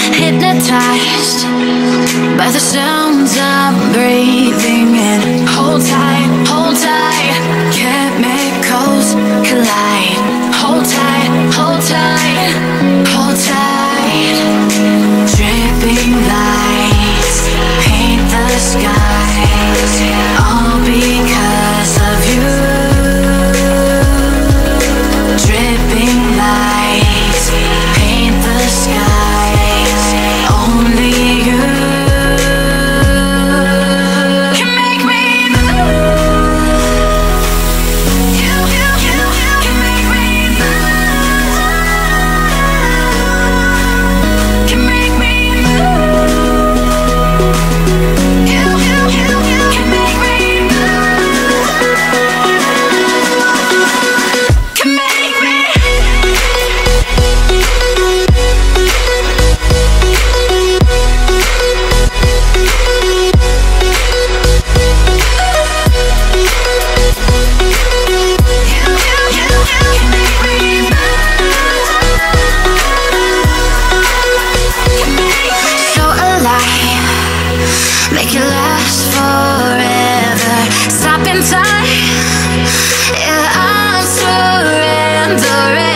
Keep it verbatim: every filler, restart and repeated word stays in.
hypnotized by the sounds I'm breathing in. Hold tight, hold tight, chemicals collide. Hold tight, hold tight, hold tight. Dripping lights paint the skies, all because of you. Dripping lights paint the skies, only you can make me move. You, you, you can make me move. Can make me move. You, you, you can make me move. Can make me. So alive, make it last forever. Stop in time, yeah, I'm surrendering.